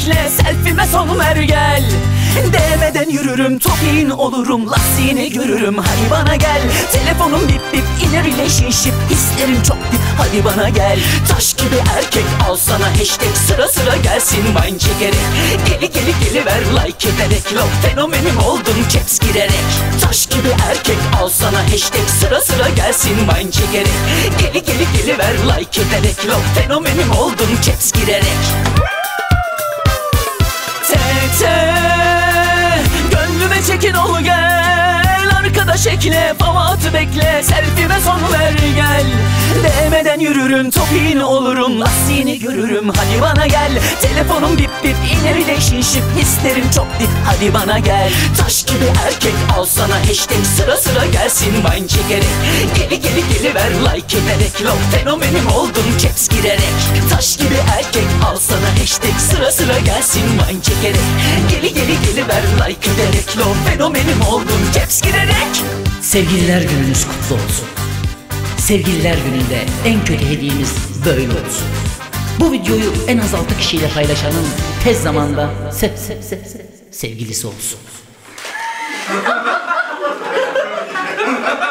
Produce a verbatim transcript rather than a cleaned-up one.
bekle, selfie'me son ver gel. Değmeden yürürüm, topiğin olurum, lastiğini görürüm, hadi bana gel. Telefonum bip bip, in a relationship, hislerim çok dip, hadi bana gel. Taş gibi erkek, al sana hashtag, sıra sıra gelsin wine çekerek. Geli geli geliver like ederek, love fenomenim oldum caps girerek. Taş gibi erkek, al sana hashtag, sıra sıra gelsin wine çekerek. Geli geli geliver like ederek, love fenomenim oldum caps girerek. Tete, gönlüme çekin ol gel, arkadaş ekle, famatı bekle, selfie'me son ver gel. Değmeden yürürüm, topiğin olurum, lastiğini görürüm, hadi bana gel. Telefonum bip bip, in a relationship, hislerim çok dip, hadi bana gel. Taş gibi erkek, al sana hashtag, sıra sıra gelsin wine çekerek. Geli geli geliver like ederek, love fenomenim oldum caps girerek. Taş gibi erkek, al sana hashtag, sıra sıra gelsin wine çekerek. Geli geli geliver like ederek, love fenomenim oldum caps girerek. Sevgililer gününüz kutlu olsun. Sevgililer gününde en kötü hediyemiz böyle olsun. Bu videoyu en az altı kişiyle paylaşanın tez zamanda se se se se sevgilisi olsun.